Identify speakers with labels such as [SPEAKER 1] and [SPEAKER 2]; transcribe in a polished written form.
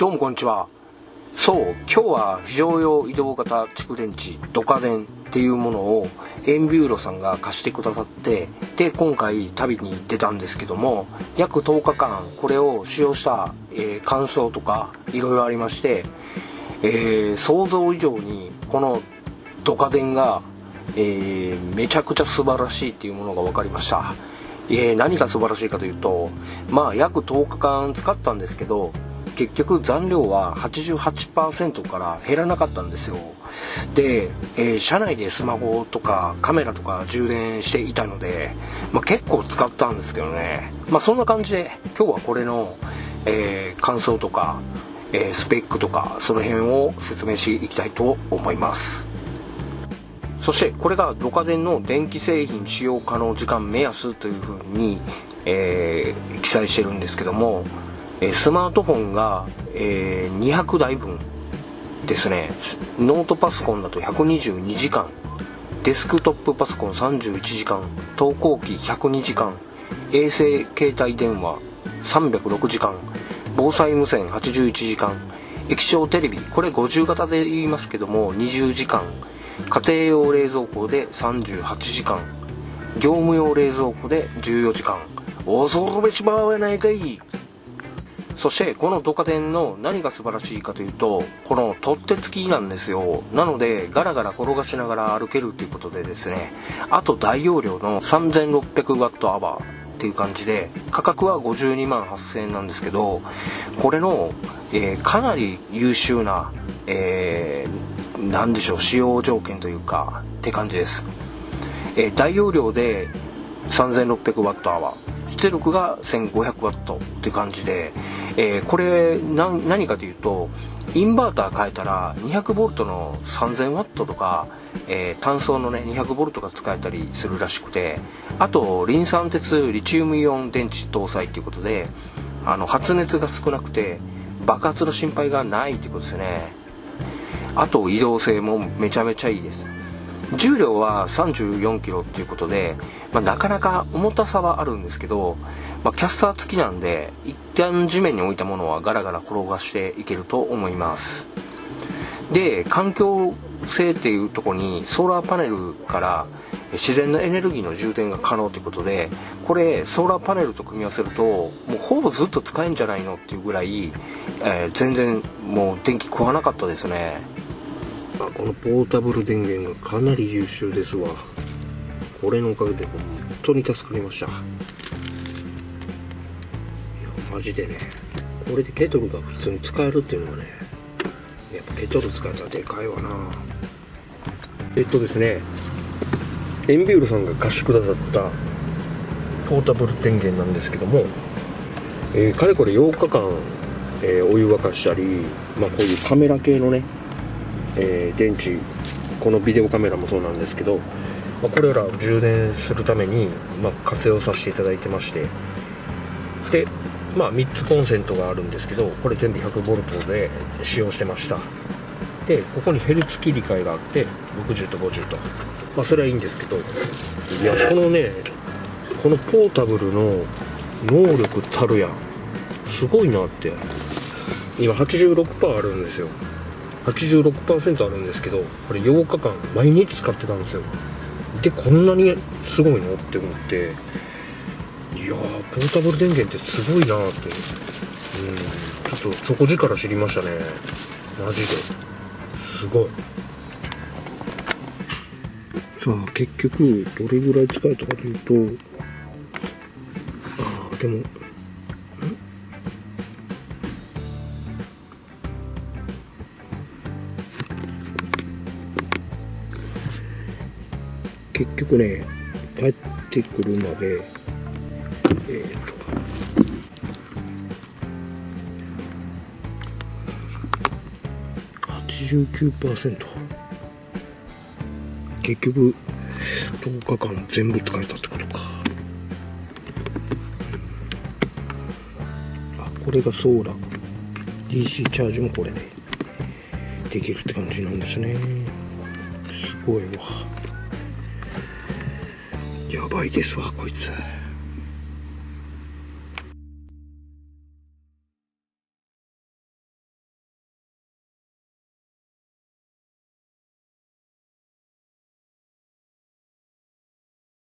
[SPEAKER 1] どうもこんにちは。そう、今日は非常用移動型蓄電池ドカ電っていうものをエンビューロさんが貸してくださって、で今回旅に出たんですけども、約10日間これを使用した、感想とかいろいろありまして、想像以上にこのドカ電が、めちゃくちゃ素晴らしいっていうものが分かりました。何が素晴らしいかというと、約10日間使ったんですけど、結局残量は 88% から減らなかったんですよ。で、車内でスマホとかカメラとか充電していたので、結構使ったんですけどね。そんな感じで今日はこれの、感想とか、スペックとかその辺を説明していきたいと思います。そしてこれがドカ電の電気製品使用可能時間目安というふうに、記載してるんですけども、スマートフォンが、200台分ですね。ノートパソコンだと122時間、デスクトップパソコン31時間、投稿機102時間、衛星携帯電話306時間、防災無線81時間、液晶テレビ、これ50型で言いますけども20時間、家庭用冷蔵庫で38時間、業務用冷蔵庫で14時間。恐るべしばはないかい。そしてこのドカ電の何が素晴らしいかというと、この取っ手付きなんですよ。なのでガラガラ転がしながら歩けるということでですね、あと大容量の 3600Whっていう感じで、価格は52万8000円なんですけど、これの、かなり優秀な、なんでしょう、使用条件というかって感じです。大容量で 3600Wh、出力が 1500W っていう感じで、これ何かというと、インバーター変えたら 200V の 3000W とか、単層のね 200V が使えたりするらしくて、あとリン酸鉄リチウムイオン電池搭載ということで、発熱が少なくて爆発の心配がないということですね。あと移動性もめちゃめちゃいいです。重量は 34kg ということで、なかなか重たさはあるんですけど、キャスター付きなんで一旦地面に置いたものはガラガラ転がしていけると思います。で、環境性っていうところにソーラーパネルから自然のエネルギーの充電が可能ということで、これソーラーパネルと組み合わせるともうほぼずっと使えんじゃないのっていうぐらい、全然もう電気食わなかったですね。このポータブル電源がかなり優秀ですわ。これのおかげで本当に助かりました。いやマジでね、これでケトルが普通に使えるっていうのがね、やっぱケトル使えたらでかいわな。ですね、エンビュールさんが貸してくださったポータブル電源なんですけども、かれこれ8日間、お湯沸かしたり、こういうカメラ系のね、電池、このビデオカメラもそうなんですけど、これらを充電するために、活用させていただいてまして、で、3つコンセントがあるんですけど、これ全部 100V で使用してました。で、ここにヘルツ切り替えがあって60と50と、それはいいんですけど、いやこのね、このポータブルの能力たるやすごいなって。今 86% あるんですよ。86% あるんですけど、これ8日間毎日使ってたんですよ。でこんなにすごいのって思って、いやーポータブル電源ってすごいなーって、ちょっと底力知りましたね。マジですごい。さあ結局どれぐらい使えたかというと、でも結局ね、帰ってくるまで89%、結局10日間全部使えたってことか。これがソーラー DC チャージもこれでできるって感じなんですね。すごいわ、やばいですわこいつ。